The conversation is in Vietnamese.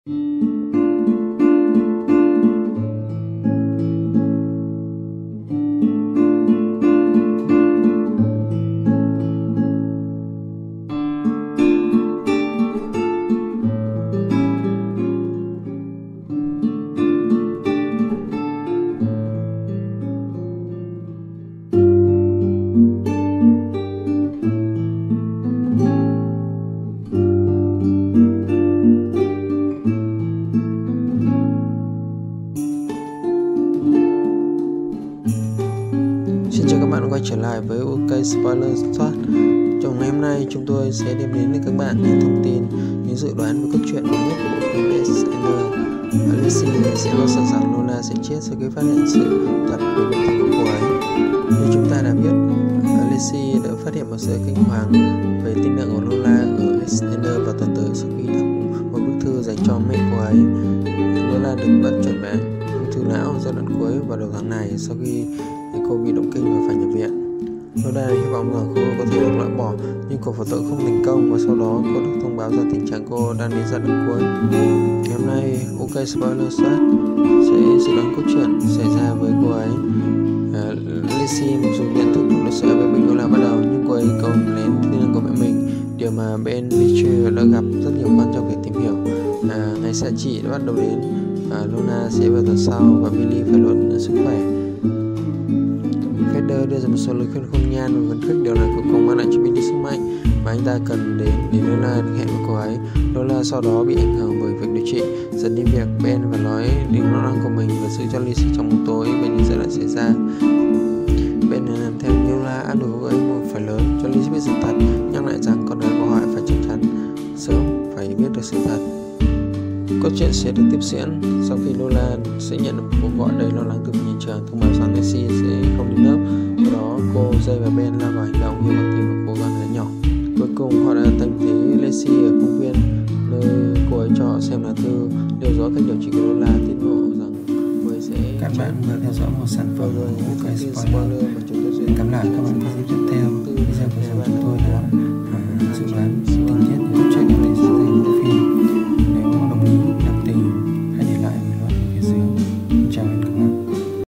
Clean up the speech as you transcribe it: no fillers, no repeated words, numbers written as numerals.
Xin chào các bạn quay trở lại với OK Spoiler Soát. Trong ngày hôm nay chúng tôi sẽ đem đến với các bạn những thông tin, những dự đoán về cốt truyện mới nhất của phim Ender. Alicia sẽ lo sợ rằng Lola sẽ chết sau khi phát hiện sự thật về bệnh tình của cô ấy. Như chúng ta đã biết, Alicia đã phát hiện một sự kinh hoàng về tính mạng của Lola ở Ender vào tuần tới sau khi đọc một bức thư dành cho mẹ cô ấy. Lola được bác chuẩn đoán ung thư não giai đoạn cuối vào đầu tháng này sau khi cô bị động kinh và phải nhập viện. Lola hy vọng rằng cô có thể được loại bỏ, nhưng cuộc phẫu thuật không thành công và sau đó cô được thông báo rằng tình trạng cô đang đến giai đoạn cuối. Ngày hôm nay, OK Spoiler Soát sẽ dự đoán câu chuyện xảy ra với cô ấy. Lizzie mặc dù nhận thức được sự về bệnh Lola bắt đầu, nhưng cô ấy cầu lén tin năng của mẹ mình, điều mà Ben Witcher đã gặp rất nhiều khó trong việc tìm hiểu. Ngày xạ trị đã bắt đầu đến. Luna sẽ vào tuần sau và Billy phải luận sức khỏe. Feder đưa ra một số lời khuyên khôn ngoan và khuyến khích, điều này cuối cùng mang lại cho Billy sức mạnh mà anh ta cần đến để Lola được hẹn với cô ấy. Lola sau đó bị ảnh hưởng bởi việc điều trị, dẫn đến việc Ben và nói đến lo lắng của mình và giữ cho Lizzie trong bóng tối về những giai đoạn xảy ra. Ben làm theo như Lola áp đủ cô ấy một phải lớn cho Lizzie biết sự thật, nhắc lại rằng con gái của họ phải chắc chắn sớm phải biết được sự thật. Câu chuyện sẽ được tiếp diễn sau khi Lola sẽ nhận được một cuộc gọi đầy lo lắng từ hiện trường thông báo rằng Lizzie sẽ không đến lớp. Sau đó cô, Jay và Ben lao vào hành động như một team và cố gắng gái nhỏ. Cuối cùng họ đã tìm thấy Lizzie ở công viên nơi cô ấy cho họ xem lá thư nêu rõ cách điều trị của Lola, tiết lộ rằng cô ấy sẽ các bạn vừa theo dõi một sản phẩm của OK Spoiler. Cảm ơn các bạn video tiếp theo. Video của chúng tôi là